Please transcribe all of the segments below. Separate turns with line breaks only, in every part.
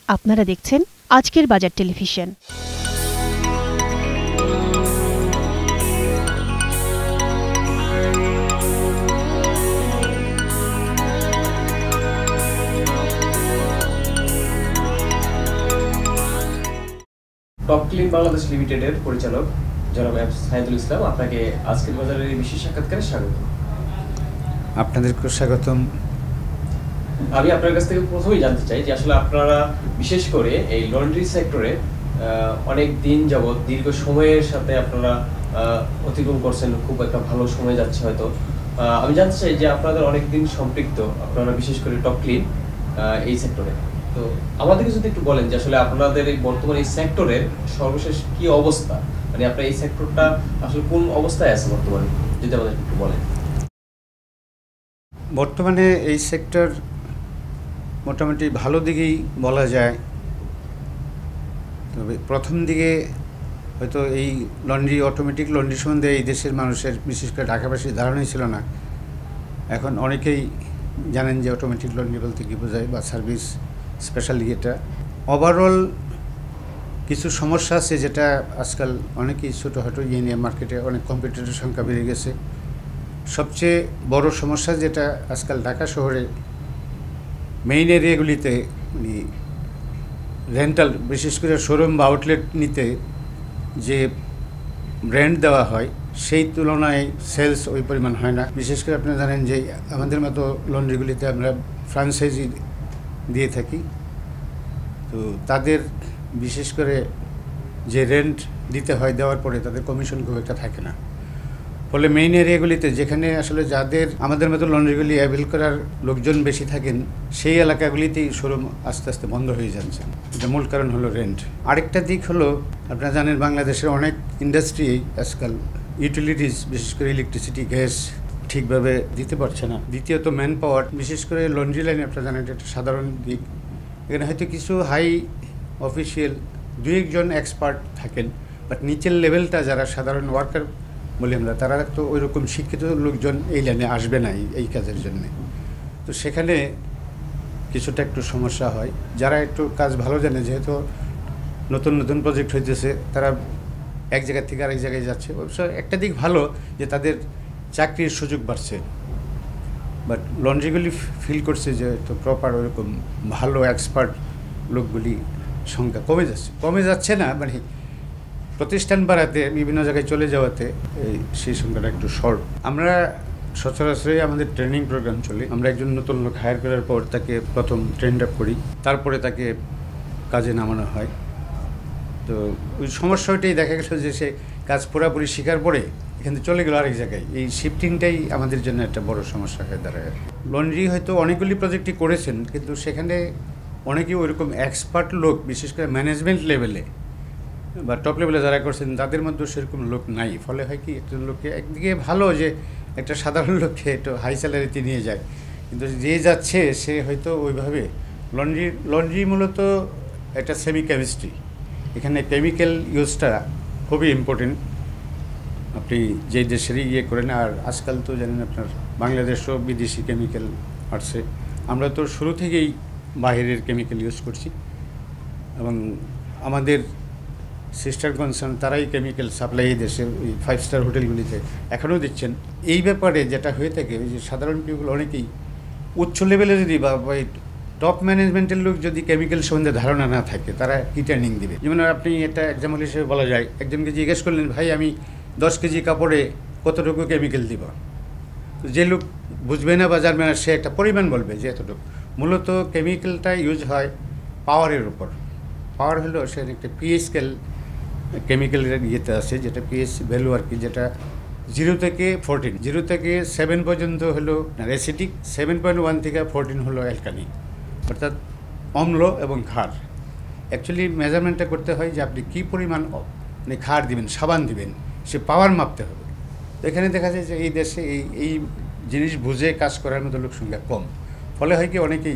আপনারা দেখছেন আজকের বাজার টেলিভিশন।
টপ ক্লিন বাংলাদেশ লিমিটেডের পরিচালক জনাব সাইদুল ইসলাম, আপনাকে আজকের বাজারের এই বিশেষ সাক্ষাৎকারে স্বাগত।
আপনাদেরকে স্বাগতম।
আমি আপনার কাছ থেকে প্রথমেই জানতে চাই যে আসলে আপনারা বিশেষ করে এই লন্ড্রি সেক্টরে অনেক দিন যাবত দীর্ঘ সময়ের সাথে আপনারা অতিক্রম করছেন, খুব একটা ভালো সময় যাচ্ছে হয়তো। আমি জানতে চাই যে আপনাদের অনেক দিন সম্পৃক্ত আপনারা বিশেষ করে টপ ক্লিন এই সেক্টরে, তো আমাদেরকে যদি একটু বলেন যে আসলে আপনাদের এই বর্তমানে এই সেক্টরের সর্বশেষ কি অবস্থা, মানে আপনার এই সেক্টরটা আসলে কোন অবস্থায় আছে বর্তমানে, যদি আমাদের একটু বলেন।
বর্তমানে এই সেক্টর মোটামুটি ভালো দিকেই বলা যায়, তবে প্রথম দিকে হয়তো এই লন্ড্রি অটোমেটিক লন্ড্রি সম্বন্ধে এই দেশের মানুষের বিশেষ করে ঢাকাবাসীর ধারণাই ছিল না। এখন অনেকেই জানেন যে অটোমেটিক লন্ড্রি বলতে কী বোঝায় বা সার্ভিস স্পেশালি এটা। ওভারঅল কিছু সমস্যা আছে যেটা আজকাল অনেকেই ছোটোখাটো ইয়ে নিয়ে মার্কেটে অনেক কম্পিটিটরের সংখ্যা বেড়ে গেছে। সবচেয়ে বড় সমস্যা যেটা আজকাল ঢাকা শহরে মেইন এরিয়াগুলিতে মানে রেন্টাল বিশেষ করে শোরুম বা আউটলেট নিতে যে ব্র্যান্ড দেওয়া হয় সেই তুলনায় সেলস ওই পরিমাণ হয় না। বিশেষ করে আপনারা জানেন যে আমাদের মতো লন্ড্রিগুলিতে আমরা ফ্র্যাঞ্চাইজি দিয়ে থাকি, তো তাদের বিশেষ করে যে রেন্ট দিতে হয় দেওয়ার পরে তাদের কমিশন খুব একটা থাকে না। ফলে মেইন এরিয়াগুলিতে যেখানে আসলে যাদের আমাদের মতো লন্ড্রিগুলি অ্যাভেল করার লোকজন বেশি থাকেন সেই এলাকাগুলিতেই শোরুম আস্তে আস্তে বন্ধ হয়ে যাচ্ছে। এটা মূল কারণ হলো রেন্ট। আরেকটা দিক হলো আপনারা জানেন বাংলাদেশের অনেক ইন্ডাস্ট্রি আজকাল ইউটিলিটিস বিশেষ করে ইলেকট্রিসিটি গ্যাস ঠিকভাবে দিতে পারছে না। দ্বিতীয়ত ম্যান পাওয়ার, বিশেষ করে লন্ড্রি লাইনে আপনারা জানেন এটা একটা সাধারণ দিক। এখানে হয়তো কিছু হাই অফিসিয়াল দুই একজন এক্সপার্ট থাকেন, বাট নিচের লেভেলটা যারা সাধারণ ওয়ার্কার বলি আমরা, তারা তো ওই রকম শিক্ষিত লোকজন এই লাইনে আসবে না এই কাজের জন্যে। তো সেখানে কিছুটা একটু সমস্যা হয়। যারা একটু কাজ ভালো জানে, যেহেতু নতুন নতুন প্রজেক্ট হইতেছে, তারা এক জায়গা থেকে আরেক জায়গায় যাচ্ছে। অবশ্য একটা দিক ভালো যে তাদের চাকরির সুযোগ বাড়ছে, বাট লন্ড্রিগুলি ফিল করছে যে তো প্রপার ওরকম ভালো এক্সপার্ট লোকগুলি সংখ্যা কমে যাচ্ছে না, মানে প্রতিষ্ঠান বাড়াতে বিভিন্ন জায়গায় চলে যাওয়াতে সেই সংখ্যাটা একটু শর্ট। আমরা সচরাচরই আমাদের ট্রেনিং প্রোগ্রাম চলে। আমরা একজন নতুন লোক হায়ার করার পর তাকে প্রথম ট্রেন্ড আপ করি, তারপরে তাকে কাজে নামানো হয়। তো ওই সমস্যাটাই দেখা গেল যে সে কাজ পুরোপুরি শেখার পরে এখান থেকে চলে গেল আরেক জায়গায়। এই শিফটিংটাই আমাদের জন্য একটা বড় সমস্যা হয়ে দাঁড়ায়। লন্ড্রি হয়তো অনেকগুলি প্রজেক্টই করেছেন, কিন্তু সেখানে অনেকেই ওইরকম এক্সপার্ট লোক বিশেষ করে ম্যানেজমেন্ট লেভেলে বা টপ লেভেলে যারা করছেন তাদের মধ্যে সেরকম লোক নাই। ফলে হয় কি, একটা লোককে একদিকে ভালো যে একটা সাধারণ লোককে একটু হাই স্যালারিতে নিয়ে যায়, কিন্তু যে যাচ্ছে সে হয়তো ওইভাবে লন্ড্রি মূলত একটা সেমি কেমিস্ট্রি, এখানে কেমিক্যাল ইউজটা খুবই ইম্পর্টেন্ট। আপনি যেই দেশেরই ইয়ে করেন, আর আজকাল তো জানেন আপনার বাংলাদেশও বিদেশি কেমিক্যাল আসছে। আমরা তো শুরু থেকেই বাইরের কেমিক্যাল ইউজ করছি এবং আমাদের সিস্টার কনসার্ন তারাই কেমিক্যাল সাপ্লাই দেশে ওই 5 স্টার হোটেলগুলিতে এখনও দিচ্ছেন। এই ব্যাপারে যেটা হয়ে থাকে ওই যে সাধারণ পিপল অনেকেই উচ্চ লেভেলে যদি বা ওই টপ ম্যানেজমেন্টের লোক যদি কেমিক্যাল সম্বন্ধে ধারণা না থাকে, তারা কি ট্রেনিং দেবে? যেমন আপনি এটা এক্সাম্পল হিসেবে বলা যায়, একজনকে জিজ্ঞেস করলেন, ভাই আমি 10 কেজি কাপড়ে কতটুকু কেমিক্যাল দিব? যে লোক বুঝবে না বা জানবে না সে একটা পরিমাণ বলবে যে এতটুকু। মূলত কেমিক্যালটা ইউজ হয় পাওয়ারের উপর। পাওয়ার হলো সে একটা পিএইচ স্কেল কেমিক্যালের ইয়েতে আছে, যেটা পিএইচ ভ্যালু আর কি, যেটা 0 থেকে 14, 0 থেকে 7 পর্যন্ত হলো অ্যাসিডিক, 7.1 থেকে 14 হলো অ্যালকালি, অর্থাৎ অম্ল এবং ক্ষার। অ্যাকচুয়ালি মেজারমেন্টটা করতে হয় যে আপনি কী পরিমাণ মানে ক্ষার দিবেন, সাবান দিবেন, সে পাওয়ার মাপতে হবে। তো এখানে দেখা যায় যে এই দেশে এই জিনিস বুঝে কাজ করার মতো লোক সংখ্যা কম। ফলে হয় কি, অনেকেই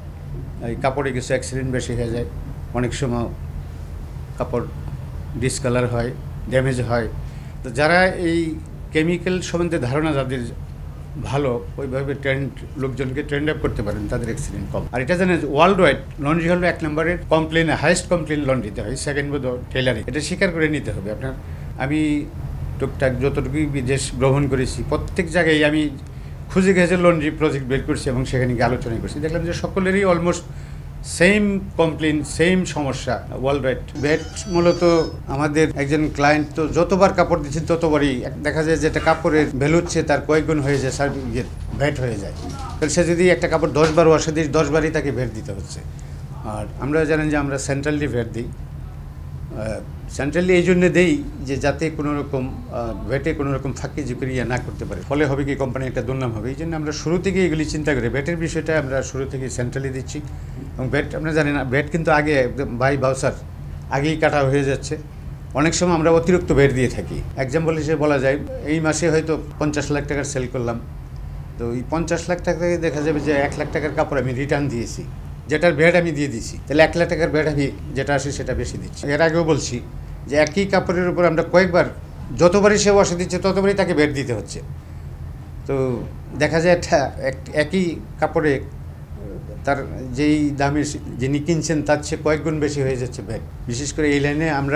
এই কাপড়ে কিছু অ্যাক্সিডেন্ট বেশি হয়ে যায়, অনেক সময় কাপড় ডিসকালার হয়, ড্যামেজ হয়। তো যারা এই কেমিক্যাল সম্বন্ধে ধারণা যাদের ভালো, ওইভাবে লোকজনকে ট্রেন্ড আপ করতে পারেন, তাদের অ্যাক্সিডেন্ট কম। আর এটা জানেন ওয়ার্ল্ড ওয়াইড লন্ড্রি হলো 1 নম্বরের কমপ্লেন, হাইয়েস্ট কমপ্লেন লন্ড্রিতে হয়, সেকেন্ড বোধ টেলারিং। এটা স্বীকার করে নিতে হবে আপনার। আমি টুকটাক যতটুকুই বিদেশ ভ্রমণ করেছি প্রত্যেক জায়গায় আমি খুঁজে গেছে লন্ড্রি প্রজেক্ট বের করছি এবং সেখানে গিয়ে আলোচনা করছি, দেখলাম যে সকলেরই অলমোস্ট সেম কমপ্লেন, সেম সমস্যা ওয়ার্ল্ড ওয়াইড। ভ্যাট মূলত আমাদের একজন ক্লায়েন্ট তো যতবার কাপড় দিচ্ছেন ততবারই দেখা যায় যে একটা কাপড়ের ভ্যালু হচ্ছে তার কয়েকগুণ হয়ে যায়, ভ্যাট হয়ে যায়। তাহলে সে যদি একটা কাপড় 10 বার ওয়াশে দিই 10 বারই তাকে ভ্যাট দিতে হচ্ছে। আর আমরা জানেন যে আমরা সেন্ট্রালি ভ্যাট দিই, সেন্ট্রালি এই জন্য দেই যে যাতে কোনো রকম ভ্যাটে কোনো রকম ফাঁকি ঝুঁকিরিয়া না করতে পারে, ফলে হবে কি কোম্পানির একটা দুর্নাম হবে। এই জন্য আমরা শুরু থেকে এগুলি চিন্তা করি, ভ্যাটের বিষয়টা আমরা শুরু থেকে সেন্ট্রালি দিচ্ছি। এবং ভ্যাট আপনারা জানেন না, ভ্যাট কিন্তু আগে একদম বাই বাউসার আগেই কাটা হয়ে যাচ্ছে। অনেক সময় আমরা অতিরিক্ত ভ্যাট দিয়ে থাকি। এক্সাম্পল হিসেবে বলা যায় এই মাসে হয়তো 50 লাখ টাকার সেল করলাম, তো এই 50 লাখ টাকা থেকে দেখা যাবে যে 1 লাখ টাকার কাপড় আমি রিটার্ন দিয়েছি, যেটার ভ্যাট আমি দিয়ে দিয়েছি, তাহলে 1 লাখ টাকার ভ্যাট আমি যেটা আসে সেটা বেশি দিচ্ছি। এর আগেও বলছি যে একই কাপড়ের উপর আমরা কয়েকবার যতবারই সে ওয়াশে দিচ্ছে ততবারই তাকে ভ্যাট দিতে হচ্ছে। তো দেখা যায় একই কাপড়ে তার যেই দামে যিনি কিনছেন তার চেয়ে কয়েক গুণ বেশি হয়ে যাচ্ছে ভ্যাট। বিশেষ করে এই লাইনে আমরা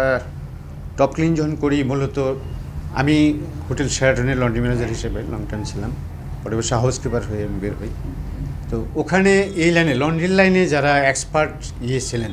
টপ ক্লিন যখন করি, মূলত আমি হোটেল শেরাটনের লন্ড্রি ম্যানেজার হিসেবে লং টার্ম ছিলাম, পরে বসে হাউস কিপার হয়ে আমি বের হই। তো ওখানে এই লাইনে লন্ড্রির লাইনে যারা এক্সপার্ট ছিলেন,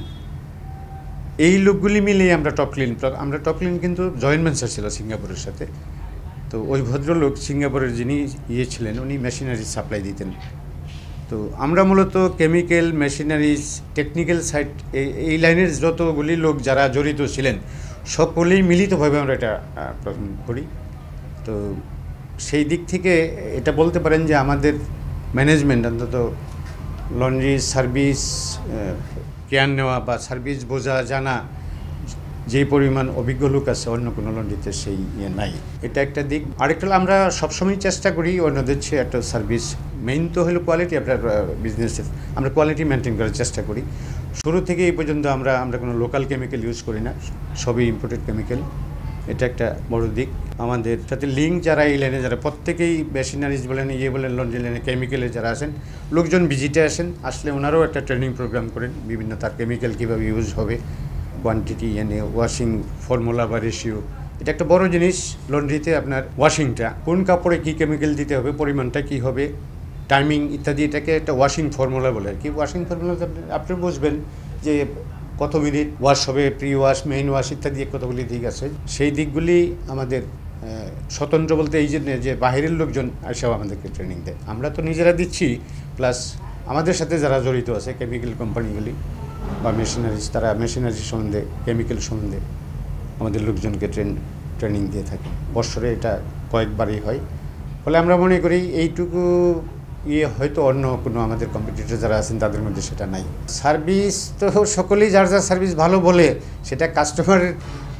এই লোকগুলি মিলেই আমরা টপ ক্লিন কিন্তু জয়েন্ট ভেঞ্চার ছিল সিঙ্গাপুরের সাথে। তো ওই ভদ্রলোক সিঙ্গাপুরের যিনি ছিলেন উনি মেশিনারি সাপ্লাই দিতেন। তো আমরা মূলত কেমিক্যাল, মেশিনারিজ, টেকনিক্যাল সাইড এই লাইনের যতগুলি লোক যারা জড়িত ছিলেন সকলেই মিলিতভাবে আমরা এটা করি। তো সেই দিক থেকে এটা বলতে পারেন যে আমাদের ম্যানেজমেন্ট অন্তত লন্ড্রি সার্ভিস কেয়ার নেওয়া বা সার্ভিস বোঝা জানা যেই পরিমাণ অভিজ্ঞ লোক আছে অন্য কোনো লন্ড্রিতে সেই নাই, এটা একটা দিক। আরেকটা হলো আমরা সবসময় চেষ্টা করি অন্যদের চেয়ে একটা সার্ভিস, মেইন তো হলো কোয়ালিটি। আপনার বিজনেসের আমরা কোয়ালিটি মেনটেন করার চেষ্টা করি। শুরু থেকে এই পর্যন্ত আমরা কোনো লোকাল কেমিক্যাল ইউজ করি না, সবই ইম্পোর্টেড কেমিক্যাল। এটা একটা বড় দিক। আমাদের সাথে লিঙ্ক যারা এই লাইনে যারা প্রত্যেকেই মেশিনারিজ বলেন বলেন লন্ড্রি লাইনে কেমিক্যালে যারা আসেন, লোকজন ভিজিটে আসলে ওনারাও একটা ট্রেনিং প্রোগ্রাম করেন বিভিন্ন তার কেমিক্যাল কীভাবে ইউজ হবে, কোয়ান্টিটি ওয়াশিং ফর্মুলা বা রেশিও। এটা একটা বড় জিনিস লন্ড্রিতে, আপনার ওয়াশিংটা কোন কাপড়ে কী কেমিক্যাল দিতে হবে, পরিমাণটা কী হবে, টাইমিং ইত্যাদি, এটাকে একটা ওয়াশিং ফর্মুলা বলে আর কি। ওয়াশিং ফর্মুলা আপনি বুঝবেন যে কত মিনিট ওয়াশ হবে, প্রি ওয়াশ, মেইন ওয়াশ ইত্যাদি কতগুলি দিক আছে। সেই দিকগুলি আমাদের স্বতন্ত্র বলতে এই জন্য যে বাহিরের লোকজন এসেও আমাদেরকে ট্রেনিং দেয়। আমরা তো নিজেরা দিচ্ছি, প্লাস আমাদের সাথে যারা জড়িত আছে কেমিক্যাল কোম্পানিগুলি বা মেশিনারিজ, তারা মেশিনারি সম্বন্ধে, কেমিক্যাল সম্বন্ধে আমাদের লোকজনকে ট্রেনিং দিয়ে থাকে। বৎসরে এটা কয়েকবারই হয়। ফলে আমরা মনে করি এইটুকু হয়তো অন্য কোনো আমাদের কম্পিটিটর যারা আছেন তাদের মধ্যে সেটা নাই। সার্ভিস তো সকলেই যার যার সার্ভিস ভালো বলে, সেটা কাস্টমারের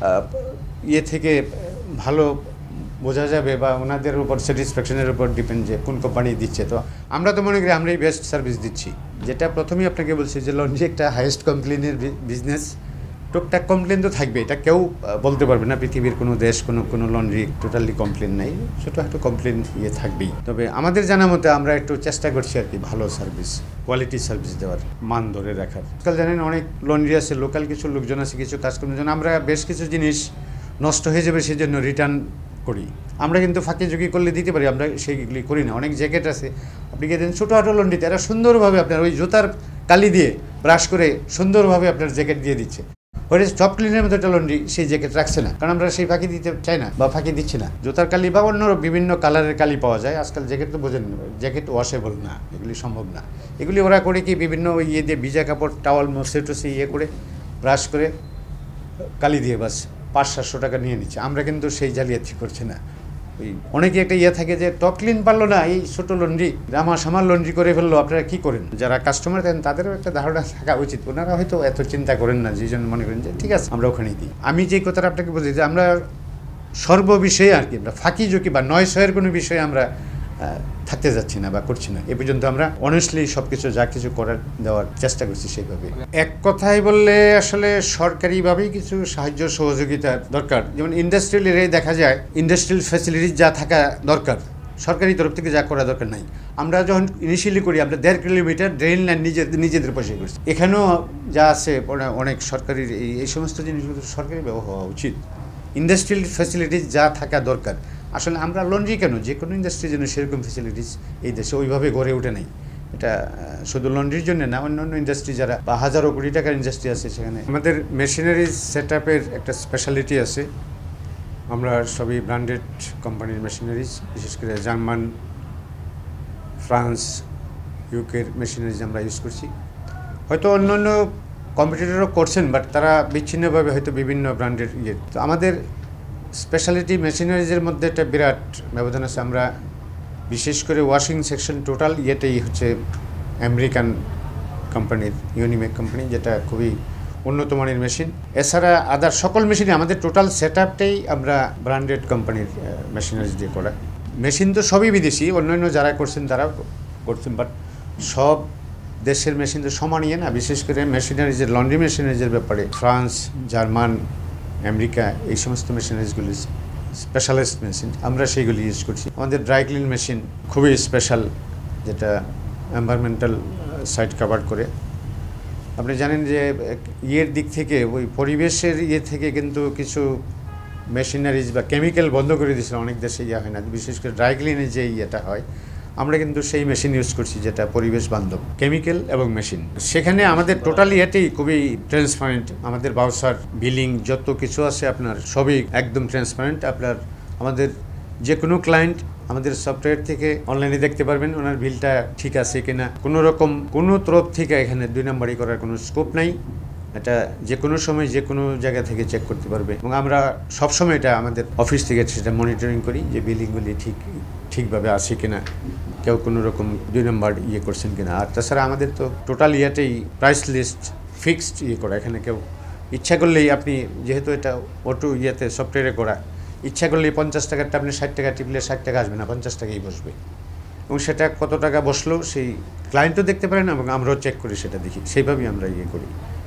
থেকে ভালো বোঝা যাবে বা ওনাদের উপর স্যাটিসফ্যাকশনের উপর ডিপেন্ড যে কোন কোম্পানি দিচ্ছে। তো আমরা তো মনে করি আমরাই বেস্ট সার্ভিস দিচ্ছি। যেটা প্রথমেই আপনাকে বলছি যে লন্ড্রি একটা হাইয়েস্ট কমপ্লেনের বিজনেস। টুকটাক কমপ্লেন তো থাকবে, এটা কেউ বলতে পারবে না পৃথিবীর কোনো দেশ কোনো লন্ড্রি টোটালি কমপ্লেন নেই, ছোটো একটু কমপ্লেন থাকবেই। তবে আমাদের জানা মতে আমরা একটু চেষ্টা করছি আর কি ভালো সার্ভিস, কোয়ালিটি সার্ভিস দেওয়ার, মান ধরে রাখার। আজকাল জানেন অনেক লন্ড্রি আছে, লোকাল কিছু লোকজন আছে, কিছু কাজকর্মের জন্য আমরা বেশ কিছু জিনিস নষ্ট হয়ে যাবে সেই জন্য রিটার্ন করি। আমরা কিন্তু ফাঁকি ঝুঁকি করলে দিতে পারি, আমরা সেইগুলি করি না। অনেক জ্যাকেট আছে আপনি গিয়ে দেন ছোটো হাটো লন্ড্রিতে, এরা সুন্দরভাবে আপনার ওই জুতার কালি দিয়ে ব্রাশ করে সুন্দরভাবে আপনার জ্যাকেট দিয়ে দিচ্ছে। ওই টপ ক্লিনের মধ্যে একটা লন্ড্রি সেই জ্যাকেট রাখছে না, কারণ আমরা সেই ফাঁকি দিতে চাই না বা ফাঁকি দিচ্ছি না। জুতার কালি বা অন্য বিভিন্ন কালারের কালি পাওয়া যায় আজকাল। জ্যাকেট তো বোঝেন, জ্যাকেট ওয়াশেবল না, এগুলি সম্ভব না। এগুলি ওরা করে কি বিভিন্ন দিয়ে ভিজা কাপড় টাওয়াল মসে টসে করে ব্রাশ করে কালি দিয়ে বাস 500-700 টাকা নিয়ে নিচ্ছে। আমরা কিন্তু সেই জালিয়াতি করছি না। ওই অনেকে একটা থাকে যে টপ ক্লিন পারলো না, এই ছোটো লন্ড্রি সামার লন্ড্রি করে ফেললো, আপনারা কী করেন? যারা কাস্টমার দেন তাদেরও একটা ধারণা থাকা উচিত। ওনারা হয়তো এত চিন্তা করেন না, যে জন্য মনে করেন যে ঠিক আছে আমরা ওখানেই দিই। আমি যে কথাটা আপনাকে বলছি যে আমরা সর্ববিষয়ে আর কি আমরা ফাঁকি ঝুঁকি বা নয়সয়ের কোনো বিষয়ে আমরা থাকতে যাচ্ছি না বা করছি না। এ পর্যন্ত আমরা অনেস্টলি সব কিছু যা কিছু করার দেওয়ার চেষ্টা করছি সেইভাবে। এক কথায় বললে আসলে সরকারিভাবেই কিছু সাহায্য সহযোগিতার দরকার। যেমন ইন্ডাস্ট্রিয়াল এরিয়ায় দেখা যায় ইন্ডাস্ট্রিয়াল ফ্যাসিলিটিস যা থাকা দরকার সরকারি তরফ থেকে যা করা দরকার নাই। আমরা যখন ইনিশিয়ালি করি আমরা 1.5 কিলোমিটার ড্রেন লাইন নিজেদের পয়সায় করছি। এখানেও যা আছে অনেক সরকারি এই সমস্ত জিনিসগুলো সরকারি ব্যবহার হওয়া উচিত। ইন্ডাস্ট্রিয়াল ফ্যাসিলিটিস যা থাকা দরকার, আসলে আমরা লন্ড্রি কেন, যে কোনো ইন্ডাস্ট্রির জন্য সেরকম ফ্যাসিলিটিস এই দেশে ওইভাবে গড়ে ওঠে নাই। এটা শুধু লন্ড্রির জন্য না, অন্যান্য ইন্ডাস্ট্রি যারা বা হাজারো কোটি টাকার ইন্ডাস্ট্রি আছে সেখানে আমাদের মেশিনারিজ সেট আপের একটা স্পেশালিটি আছে। আমরা সবই ব্র্যান্ডেড কোম্পানির মেশিনারিজ, বিশেষ করে জার্মান, ফ্রান্স, ইউকের মেশিনারিজ আমরা ইউজ করছি। হয়তো অন্যান্য কম্পিটিটরও করছেন, বাট তারা বিচ্ছিন্নভাবে হয়তো বিভিন্ন ব্র্যান্ডের তো আমাদের স্পেশালিটি মেশিনারিজের মধ্যে একটা বিরাট ব্যবধান আছে। আমরা বিশেষ করে ওয়াশিং সেকশন টোটাল ইয়েটাই হচ্ছে আমেরিকান কোম্পানির ইউনিমেক কোম্পানি, যেটা খুবই উন্নত মানের মেশিন। এছাড়া আদার সকল মেশিনে আমাদের টোটাল সেট আপটাই আমরা ব্র্যান্ডেড কোম্পানির মেশিনারিজ দিয়ে করা। মেশিন তো সবই বিদেশি, অন্যান্য যারা করছেন তারাও করছেন, বাট সব দেশের মেশিন তো সমানিয়ে না। বিশেষ করে মেশিনারিজের লন্ড্রি মেশিনারিজের ব্যাপারে ফ্রান্স, জার্মান, আমেরিকা এই সমস্ত মেশিনারিজগুলি স্পেশালিস্ট মেশিন, আমরা সেইগুলি ইউজ করছি। আমাদের ড্রাই ক্লিন মেশিন খুবই স্পেশাল, যেটা এনভায়রনমেন্টাল সাইড কভার করে। আপনি জানেন যে ইয়ের দিক থেকে ওই পরিবেশের থেকে কিন্তু কিছু মেশিনারিজ বা কেমিক্যাল বন্ধ করে দিয়েছিল, অনেক দেশে হয় না, বিশেষ করে ড্রাই ক্লিনে যে ইয়েটা হয় আমরা কিন্তু সেই মেশিন ইউজ করছি যেটা পরিবেশ বান্ধব, কেমিক্যাল এবং মেশিন। সেখানে আমাদের টোটালি এটাই খুবই ট্রান্সপারেন্ট। আমাদের বাউসার বিলিং যত কিছু আছে আপনার সবই একদম ট্রান্সপারেন্ট। আমাদের যে কোনো ক্লায়েন্ট আমাদের সফটওয়্যার থেকে অনলাইনে দেখতে পারবেন ওনার বিলটা ঠিক আছে কিনা। কোনো রকম কোনো তরফ থেকে এখানে 2 নম্বরই করার কোনো স্কোপ নাই। এটা যে কোনো সময় যে কোনো জায়গা থেকে চেক করতে পারবে, এবং আমরা সবসময় এটা আমাদের অফিস থেকে সেটা মনিটরিং করি যে বিলিংগুলি ঠিকভাবে আছে কিনা, কেউ কোনো রকম 2 নম্বর করছেন কিনা। আর তাছাড়া আমাদের তো টোটাল ইয়েটাই প্রাইস লিস্ট ফিক্সড করা। এখানে কেউ ইচ্ছা করলেই আপনি, যেহেতু এটা অটো সফটওয়্যারে করা, ইচ্ছা করলেই 50 টাকারটা আপনি 60 টাকা টিপলে 60 টাকা আসবে না, 50 টাকাই বসবে। এবং সেটা কত টাকা বসলো সেই ক্লায়েন্টও দেখতে পারেন এবং আমরাও চেক করি, সেটা দেখি, সেইভাবেই আমরা করি।